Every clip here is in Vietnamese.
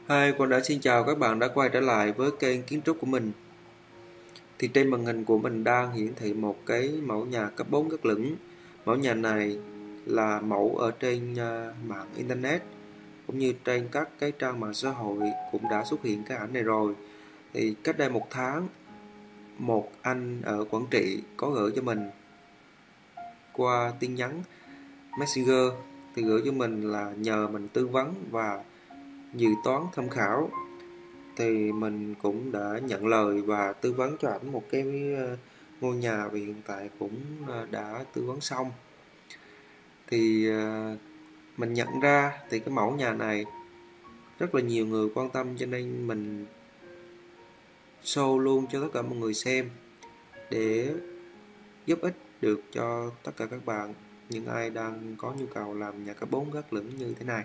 Hi, Quang đã xin chào các bạn đã quay trở lại với kênh kiến trúc của mình. Thì trên màn hình của mình đang hiển thị một cái mẫu nhà cấp 4 gác lửng. Mẫu nhà này là mẫu ở trên mạng internet cũng như trên các cái trang mạng xã hội cũng đã xuất hiện cái ảnh này rồi. Thì cách đây một tháng, một anh ở Quảng Trị có gửi cho mình qua tin nhắn Messenger, thì gửi cho mình là nhờ mình tư vấn và dự toán tham khảo. Thì mình cũng đã nhận lời và tư vấn cho ảnh một cái ngôi nhà, và hiện tại cũng đã tư vấn xong. Thì mình nhận ra thì cái mẫu nhà này rất là nhiều người quan tâm, cho nên mình show luôn cho tất cả mọi người xem để giúp ích được cho tất cả các bạn, những ai đang có nhu cầu làm nhà cấp 4 gác lửng như thế này.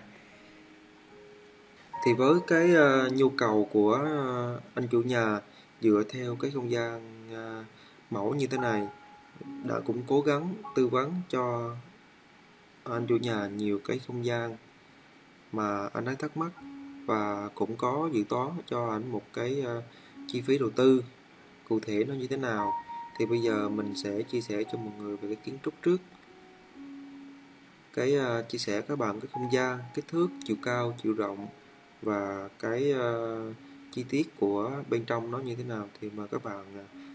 Thì với cái nhu cầu của anh chủ nhà dựa theo cái không gian mẫu như thế này, đã cũng cố gắng tư vấn cho anh chủ nhà nhiều cái không gian mà anh ấy thắc mắc, và cũng có dự toán cho anh một cái chi phí đầu tư cụ thể nó như thế nào. Thì bây giờ mình sẽ chia sẻ cho mọi người về cái kiến trúc trước. Cái chia sẻ các bạn cái không gian, kích thước, chiều cao, chiều rộng và cái chi tiết của bên trong nó như thế nào, thì mời các bạn.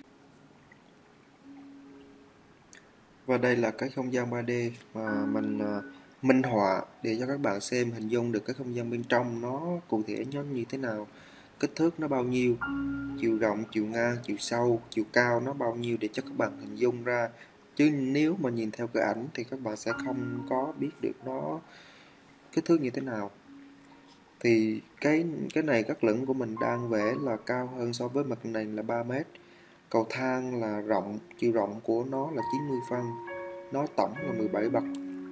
Và đây là cái không gian 3D mà mình minh họa để cho các bạn xem hình dung được cái không gian bên trong nó cụ thể nó như thế nào, kích thước nó bao nhiêu, chiều rộng, chiều ngang, chiều sâu, chiều cao nó bao nhiêu, để cho các bạn hình dung ra. Chứ nếu mà nhìn theo cái ảnh thì các bạn sẽ không có biết được nó kích thước như thế nào. Thì cái này gác lửng của mình đang vẽ là cao hơn so với mặt nền là 3 mét. Cầu thang là rộng, chiều rộng của nó là 90 phân, nó tổng là 17 bậc.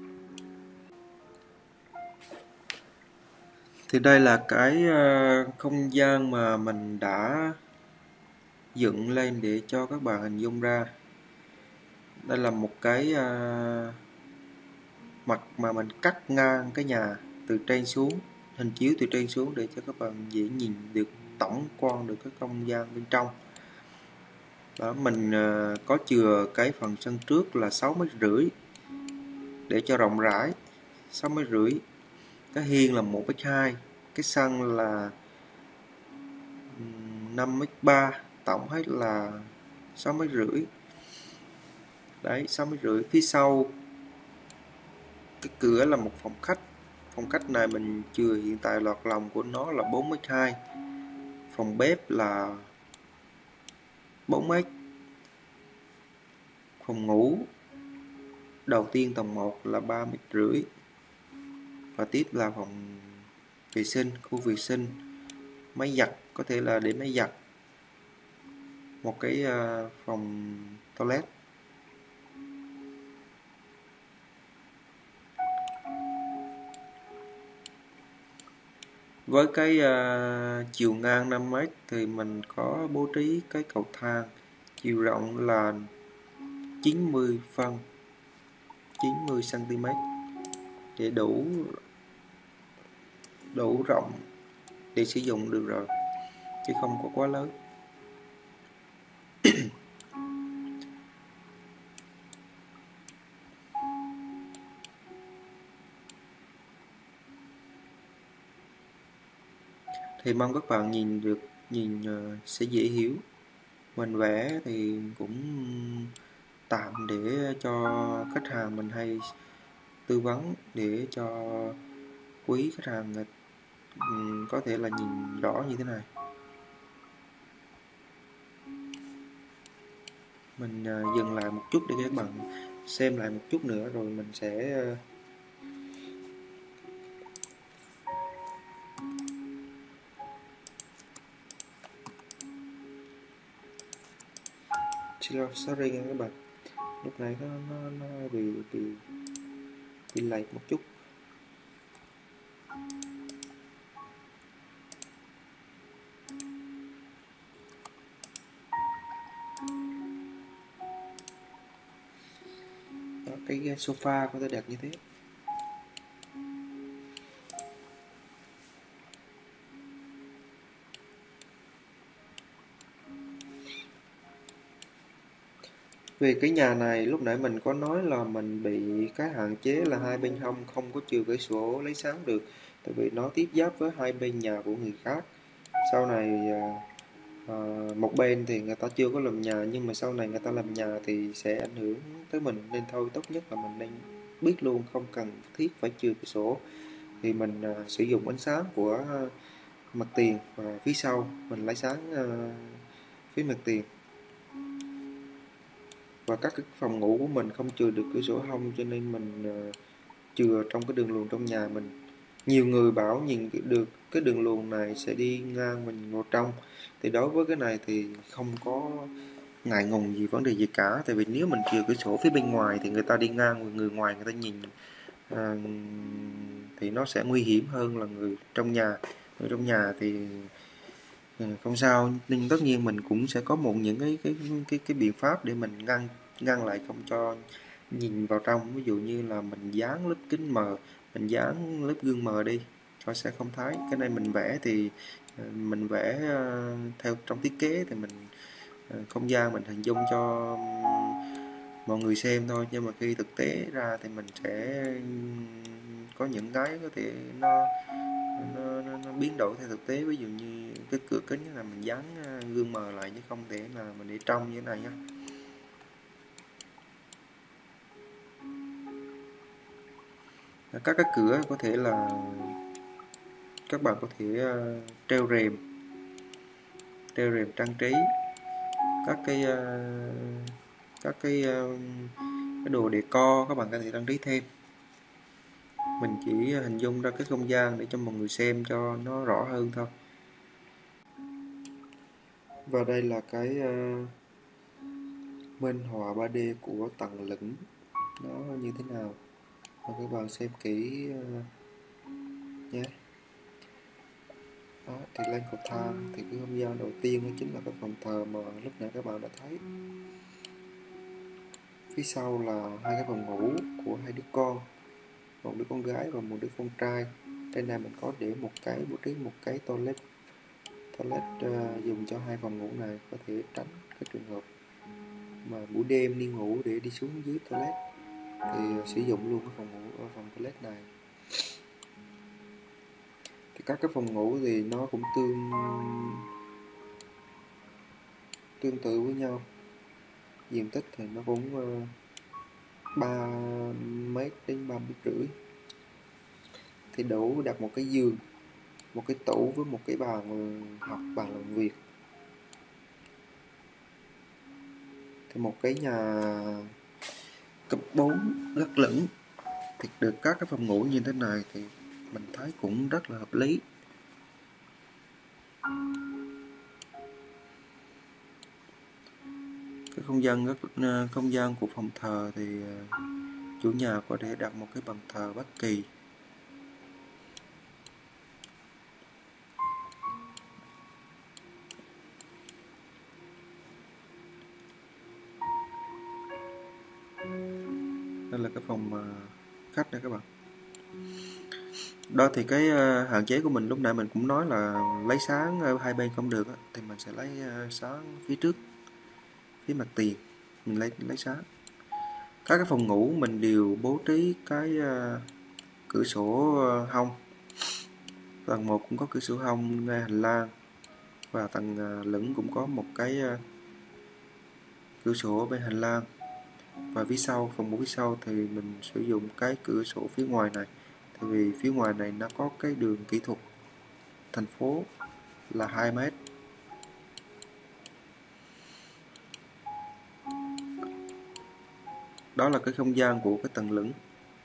Thì đây là cái không gian mà mình đã dựng lên để cho các bạn hình dung ra. Đây là một cái mặt mà mình cắt ngang cái nhà từ trên xuống, hình chiếu từ trên xuống để cho các bạn dễ nhìn được tổng quan được cái không gian bên trong. Đó, mình có chừa cái phần sân trước là 6,5 m để cho rộng rãi, 6,5 m. Cái hiên là 1,2 m, cái sân là 5,3 m, tổng hết là 6,5 m. Đấy, 6,5 m. Phía sau cái cửa là một phòng khách. Phòng khách này mình chừa hiện tại lọt lòng của nó là 4,2 m. Phòng bếp là 4 m. Phòng ngủ đầu tiên tầng 1 là 3,5 m. Và tiếp là phòng vệ sinh, khu vệ sinh, máy giặt, có thể là để máy giặt, một cái phòng toilet. Với cái chiều ngang 5 m thì mình có bố trí cái cầu thang chiều rộng là 90 phân, 90 cm để đủ rộng để sử dụng được rồi, chứ không có quá lớn. Thì mong các bạn nhìn sẽ dễ hiểu. Mình vẽ thì cũng tạm để cho khách hàng mình hay tư vấn, để cho quý khách hàng có thể là nhìn rõ như thế này. Mình dừng lại một chút để các bạn xem lại một chút nữa, rồi mình sẽ sorry nha các bạn, lúc này nó bị lệch một chút. Đó, cái sofa có thể đặt như thế. Vì cái nhà này lúc nãy mình có nói là mình bị cái hạn chế là hai bên hông không có chiều cửa sổ lấy sáng được, tại vì nó tiếp giáp với hai bên nhà của người khác. Sau này một bên thì người ta chưa có làm nhà, nhưng mà sau này người ta làm nhà thì sẽ ảnh hưởng tới mình, nên thôi tốt nhất là mình nên biết luôn, không cần thiết phải chừa cửa sổ. Thì mình sử dụng ánh sáng của mặt tiền và phía sau mình lấy sáng phía mặt tiền. Và các cái phòng ngủ của mình không chừa được cửa sổ hông, cho nên mình chừa trong cái đường luồn trong nhà mình. Nhiều người bảo nhìn được cái đường luồn này sẽ đi ngang và nhìn vào trong, thì đối với cái này thì không có ngại ngùng gì vấn đề gì cả, tại vì nếu mình chừa cửa sổ phía bên ngoài thì người ta đi ngang và người ngoài người ta nhìn thì nó sẽ nguy hiểm hơn là người trong nhà. Người trong nhà thì không sao, nhưng tất nhiên mình cũng sẽ có những cái biện pháp để mình ngăn lại không cho nhìn vào trong. Ví dụ như là mình dán lớp kính mờ, mình dán lớp gương mờ đi, nó sẽ không thấy. Cái này mình vẽ thì mình vẽ theo trong thiết kế thì mình không gian mình hình dung cho mọi người xem thôi, nhưng mà khi thực tế ra thì mình sẽ có những cái có thể nó biến đổi theo thực tế. Ví dụ như cái cửa kính là mình dán gương mờ lại, chứ không thể là mình để trong như thế này nhé. Các cái cửa có thể là các bạn có thể treo rèm trang trí, các cái đồ decor các bạn có thể trang trí thêm. Mình chỉ hình dung ra cái không gian để cho mọi người xem cho nó rõ hơn thôi. Và đây là cái minh họa 3D của tầng lửng nó như thế nào, và các bạn xem kỹ nhé. Đó, thì lên cầu thang thì cái không gian đầu tiên đó chính là cái phòng thờ mà lúc nãy các bạn đã thấy. Phía sau là hai cái phòng ngủ của hai đứa con, một đứa con gái và một đứa con trai. Trên này mình có để bố trí một cái toilet dùng cho hai phòng ngủ này, có thể tránh cái trường hợp mà buổi đêm đi ngủ để đi xuống dưới toilet thì sử dụng luôn cái phòng ngủ ở phòng toilet này. Thì các cái phòng ngủ thì nó cũng tương tự với nhau, diện tích thì nó cũng 3 mét đến 3 mét rưỡi, thì đủ đặt một cái giường, một cái tủ với một cái bàn học, bàn làm việc. Thì một cái nhà cấp 4 gác lửng thì được các cái phòng ngủ như thế này thì mình thấy cũng rất là hợp lý. Cái không gian của phòng thờ thì chủ nhà có thể đặt một cái bàn thờ bất kỳ. Đây là cái phòng khách đây các bạn. Đó thì cái hạn chế của mình lúc nãy mình cũng nói là lấy sáng hai bên không được thì mình sẽ lấy sáng phía trước, phía mặt tiền mình lấy sáng. Các cái phòng ngủ mình đều bố trí cái cửa sổ hông. Tầng 1 cũng có cửa sổ hông ngay hành lang, và tầng lửng cũng có một cái cửa sổ bên hành lang. Và phía sau, phòng ngủ phía sau thì mình sử dụng cái cửa sổ phía ngoài này, tại vì phía ngoài này nó có cái đường kỹ thuật thành phố là 2 mét. Đó là cái không gian của cái tầng lửng.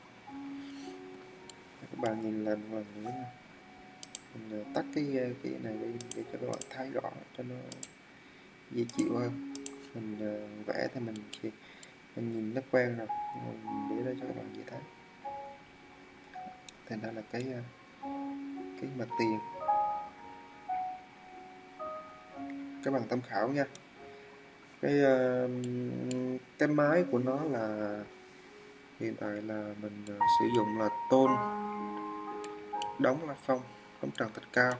Các bạn nhìn lần nữa này. Mình tắt cái này đi để cho các bạn thấy rõ, cho nó dễ chịu hơn. Mình vẽ thì mình nhìn nó quen rồi, mình để đây cho các bạn dễ thấy. Thì đây là cái mặt tiền, các bạn tham khảo nha. Cái mái của nó là hiện tại là mình sử dụng là tôn đóng la phong, đóng trần thạch cao.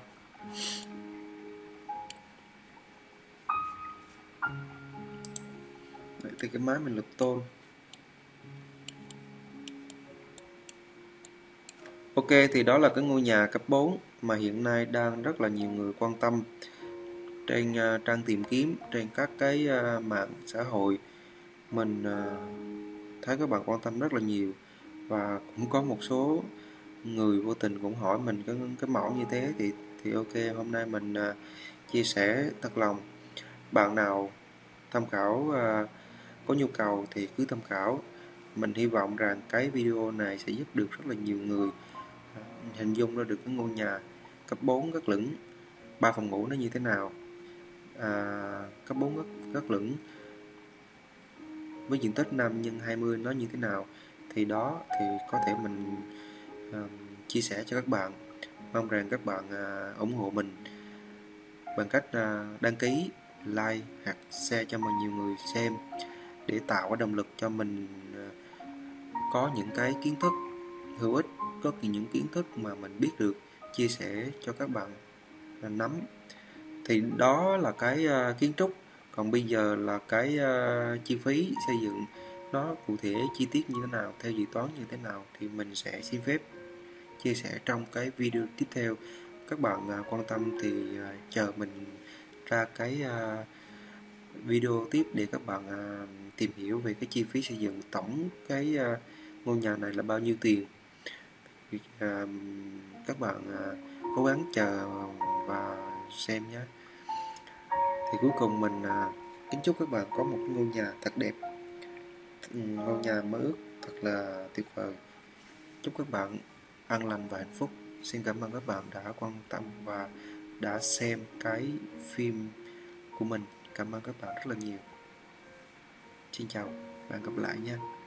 Vậy thì cái máy mình lục tôn. Ok, thì đó là cái ngôi nhà cấp 4 mà hiện nay đang rất là nhiều người quan tâm trên trang tìm kiếm, trên các cái mạng xã hội. Mình thấy các bạn quan tâm rất là nhiều, và cũng có một số người vô tình cũng hỏi mình cái mẫu như thế, thì ok, hôm nay mình chia sẻ thật lòng. Bạn nào tham khảo có nhu cầu thì cứ tham khảo. Mình hy vọng rằng cái video này sẽ giúp được rất là nhiều người hình dung ra được cái ngôi nhà cấp 4 gác lửng 3 phòng ngủ nó như thế nào, cấp 4 gác lửng với diện tích 5x20 nó như thế nào. Thì đó thì có thể mình chia sẻ cho các bạn. Mong rằng các bạn ủng hộ mình bằng cách đăng ký, like hoặc share cho nhiều người xem, để tạo cái động lực cho mình có những cái kiến thức hữu ích, có những kiến thức mà mình biết được, chia sẻ cho các bạn nắm. Thì đó là cái kiến trúc. Còn bây giờ là cái chi phí xây dựng nó cụ thể chi tiết như thế nào, theo dự toán như thế nào, thì mình sẽ xin phép chia sẻ trong cái video tiếp theo. Các bạn quan tâm thì chờ mình ra cái video tiếp để các bạn tìm hiểu về cái chi phí xây dựng tổng cái ngôi nhà này là bao nhiêu tiền. Thì, các bạn cố gắng chờ và xem nhé. Thì cuối cùng mình kính chúc các bạn có một ngôi nhà thật đẹp, ngôi nhà mơ ước thật là tuyệt vời. Chúc các bạn an lành và hạnh phúc. Xin cảm ơn các bạn đã quan tâm và đã xem cái phim của mình. Cảm ơn các bạn rất là nhiều. Xin chào và hẹn gặp lại nha.